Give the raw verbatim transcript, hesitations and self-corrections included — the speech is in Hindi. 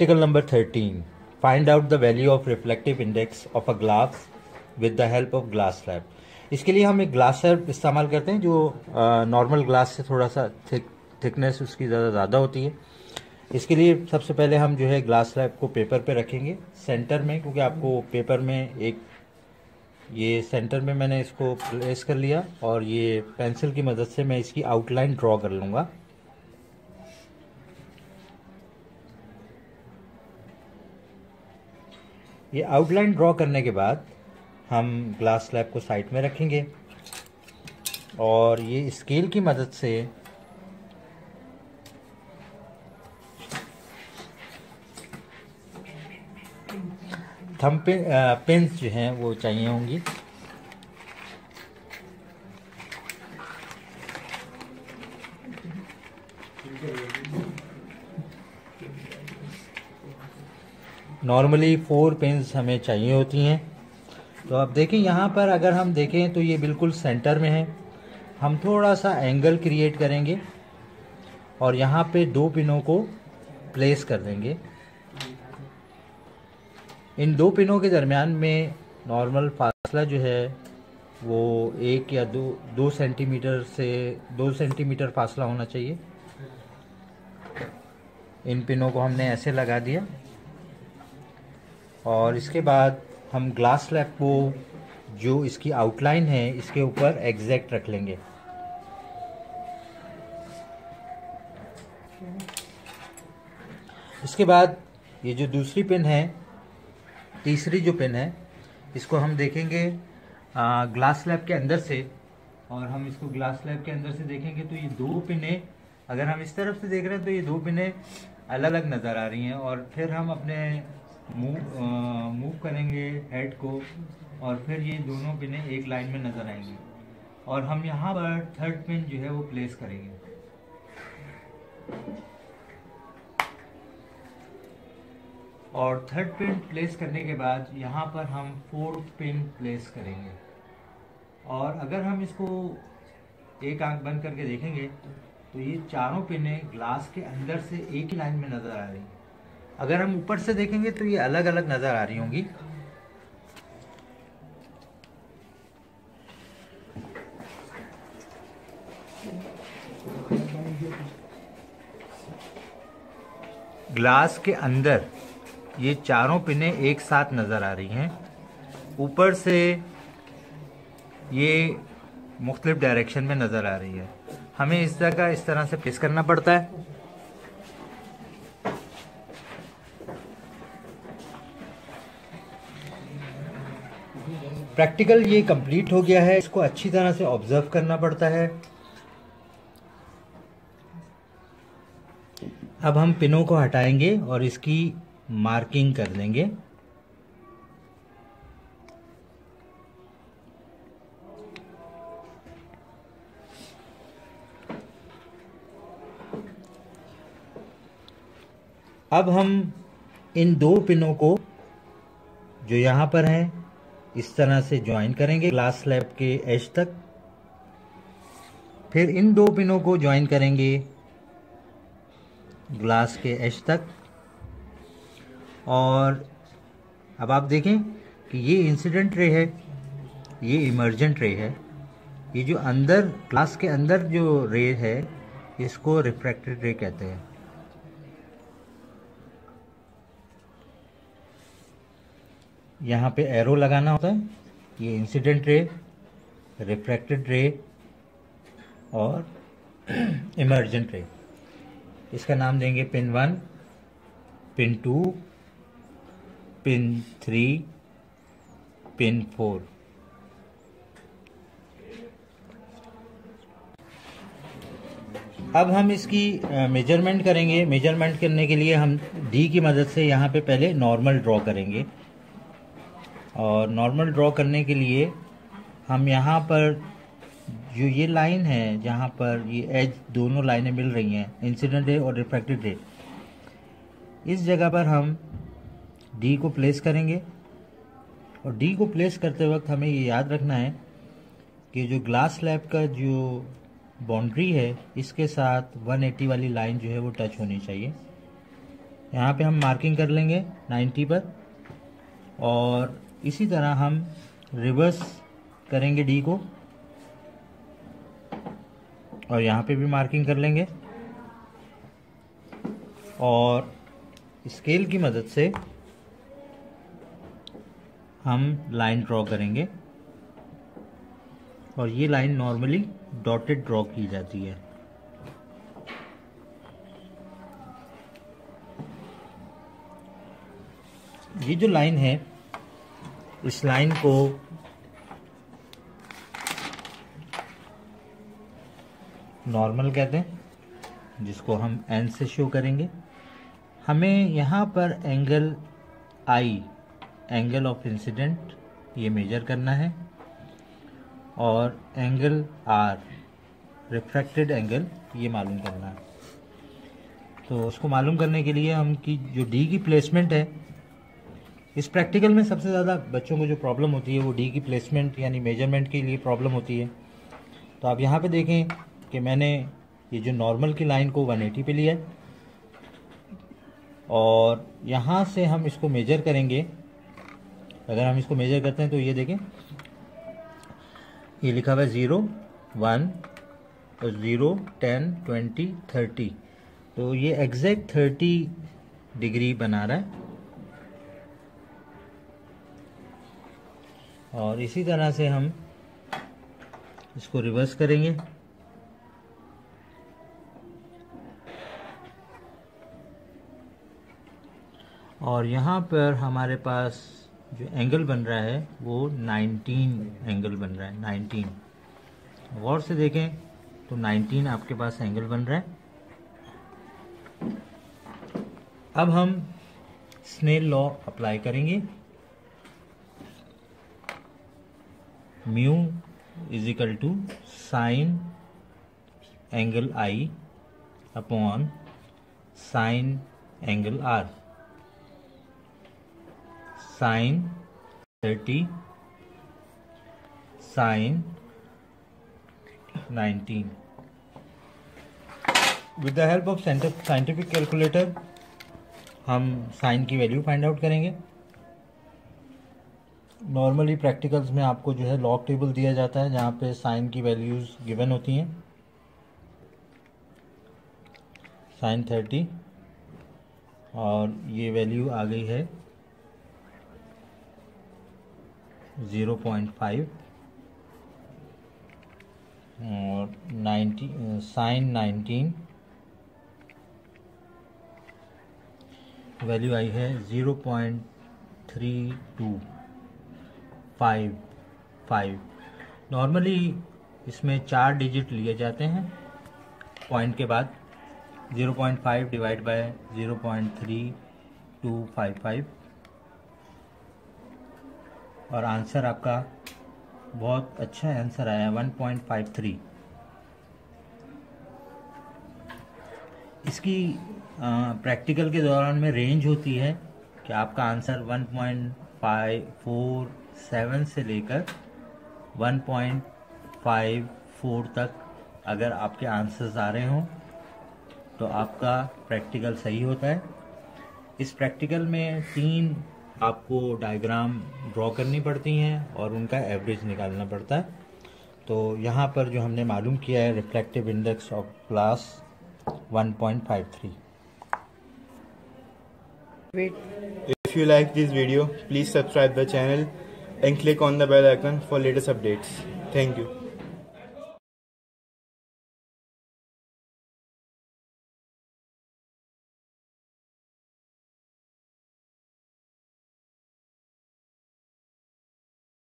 Practical number thirteen, find out the value of reflective index of a glass with the help of glass slab. इसके लिए हम एक ग्लास स्लैब इस्तेमाल करते हैं जो नॉर्मल ग्लास से थोड़ा सा थिक थिकनेस उसकी ज़्यादा ज़्यादा होती है। इसके लिए सबसे पहले हम जो है ग्लास स्लैब को पेपर पे रखेंगे सेंटर में, क्योंकि आपको पेपर में एक ये सेंटर में मैंने इसको प्लेस कर लिया और ये पेंसिल की मदद से मैं इसकी आउटलाइन ड्रॉ कर लूँगा। ये आउटलाइन ड्रॉ करने के बाद हम ग्लास स्लैब को साइड में रखेंगे और ये स्केल की मदद से थंब पे पेन्स जो हैं वो चाहिए होंगी। नॉर्मली फोर पेन्स हमें चाहिए होती हैं। तो अब देखें यहाँ पर अगर हम देखें तो ये बिल्कुल सेंटर में है। हम थोड़ा सा एंगल क्रिएट करेंगे और यहाँ पे दो पिनों को प्लेस कर देंगे। इन दो पिनों के दरमियान में नॉर्मल फासला जो है वो एक या दो दो सेंटीमीटर से दो सेंटीमीटर फासला होना चाहिए। इन पिनों को हमने ऐसे लगा दिया और इसके बाद हम ग्लास स्लैब को जो इसकी आउटलाइन है इसके ऊपर एग्जैक्ट रख लेंगे। इसके बाद ये जो दूसरी पिन है, तीसरी जो पिन है, इसको हम देखेंगे आ, ग्लास स्लैब के अंदर से, और हम इसको ग्लास स्लैब के अंदर से देखेंगे तो ये दो पिनें, अगर हम इस तरफ से देख रहे हैं तो ये दो पिनें अलग अलग नज़र आ रही हैं। और फिर हम अपने मूव मूव करेंगे हेड को और फिर ये दोनों पिनें एक लाइन में नज़र आएंगी और हम यहाँ पर थर्ड पिन जो है वो प्लेस करेंगे। और थर्ड पिन प्लेस करने के बाद यहाँ पर हम फोर्थ पिन प्लेस करेंगे। और अगर हम इसको एक आंख बंद करके देखेंगे तो ये चारों पिनें ग्लास के अंदर से एक ही लाइन में नज़र आ रही हैं। अगर हम ऊपर से देखेंगे तो ये अलग अलग नज़र आ रही होंगी। ग्लास के अंदर ये चारों पिनें एक साथ नज़र आ रही हैं। ऊपर से ये मुख्तलिफ डायरेक्शन में नज़र आ रही है। हमें इस जगह इस तरह से प्लेस करना पड़ता है। प्रैक्टिकल ये कंप्लीट हो गया है। इसको अच्छी तरह से ऑब्जर्व करना पड़ता है। अब हम पिनों को हटाएंगे और इसकी मार्किंग कर देंगे। अब हम इन दो पिनों को जो यहाँ पर हैं इस तरह से ज्वाइन करेंगे ग्लास स्लैब के एज तक। फिर इन दो पिनों को ज्वाइन करेंगे ग्लास के एज तक। और अब आप देखें कि ये इंसिडेंट रे है, ये इमर्जेंट रे है। ये जो अंदर ग्लास के अंदर जो रे है इसको रिफ्रैक्टेड रे कहते हैं। यहाँ पे एरो लगाना होता है। ये इंसिडेंट रे, रिफ्रैक्टेड रे और इमर्जेंट रे। इसका नाम देंगे pin one, pin two, pin three, pin four. अब हम इसकी मेजरमेंट करेंगे। मेजरमेंट करने के लिए हम डी की मदद से यहाँ पे पहले नॉर्मल ड्रॉ करेंगे। और नॉर्मल ड्रॉ करने के लिए हम यहाँ पर जो ये लाइन है जहाँ पर ये एज दोनों लाइनें मिल रही हैं, इंसिडेंट रे और रिफ्रैक्टेड रे, इस जगह पर हम डी को प्लेस करेंगे। और डी को प्लेस करते वक्त हमें ये याद रखना है कि जो ग्लास स्लैब का जो बाउंड्री है इसके साथ एक सौ अस्सी वाली लाइन जो है वो टच होनी चाहिए। यहाँ पे हम मार्किंग कर लेंगे नब्बे पर, और इसी तरह हम रिवर्स करेंगे डी को और यहाँ पे भी मार्किंग कर लेंगे, और स्केल की मदद से हम लाइन ड्रॉ करेंगे, और ये लाइन नॉर्मली डॉटेड ड्रॉ की जाती है। ये जो लाइन है, इस लाइन को नॉर्मल कहते हैं, जिसको हम एन से शो करेंगे। हमें यहाँ पर angle I, angle of incident, ये मेजर करना है, और एंगल आर, रिफ्रैक्टेड एंगल, ये मालूम करना है। तो उसको मालूम करने के लिए हम की जो डी की प्लेसमेंट है, इस प्रैक्टिकल में सबसे ज़्यादा बच्चों को जो प्रॉब्लम होती है वो डी की प्लेसमेंट यानी मेजरमेंट के लिए प्रॉब्लम होती है। तो आप यहाँ पे देखें कि मैंने ये जो नॉर्मल की लाइन को एक सौ अस्सी पे लिया है, और यहाँ से हम इसको मेजर करेंगे। अगर हम इसको मेजर करते हैं तो ये देखें, ये लिखा हुआ है zero, one, zero, ten, twenty, thirty, तो ये एग्जैक्ट थर्टी डिग्री बना रहा है। और इसी तरह से हम इसको रिवर्स करेंगे, और यहाँ पर हमारे पास जो एंगल बन रहा है वो नाइनटीन एंगल बन रहा है, नाइनटीन। गौर से देखें तो नाइनटीन आपके पास एंगल बन रहा है। अब हम स्नेल लॉ अप्लाई करेंगे। Mu is equal to sine angle I upon sine angle R. Sine thirty, sine nineteen. With the help of scientific calculator हम साइन की वैल्यू फाइंड आउट करेंगे। नॉर्मली प्रैक्टिकल्स में आपको जो है लॉग टेबल दिया जाता है, जहाँ पे साइन की वैल्यूज़ गिवन होती हैं। साइन थर्टी, और ये वैल्यू आ गई है ज़ीरो पॉइंट फाइव, और नाइन्टी साइन नाइनटीन वैल्यू आई है zero point three two five five. Normally इसमें चार डिजिट लिए जाते हैं पॉइंट के बाद, zero point five divide by zero point three two five five, और आंसर आपका बहुत अच्छा आंसर आया वन पॉइंट फाइव थ्री। इसकी प्रैक्टिकल के दौरान में रेंज होती है कि आपका answer one point five four seven से लेकर वन पॉइंट फाइव फोर तक अगर आपके आंसर्स आ रहे हों तो आपका प्रैक्टिकल सही होता है। इस प्रैक्टिकल में तीन आपको डायग्राम ड्रॉ करनी पड़ती हैं और उनका एवरेज निकालना पड़ता है। तो यहाँ पर जो हमने मालूम किया है reflective index of glass one point five three. If you like this video, please subscribe the channel and click on the bell icon for latest updates. Thank you.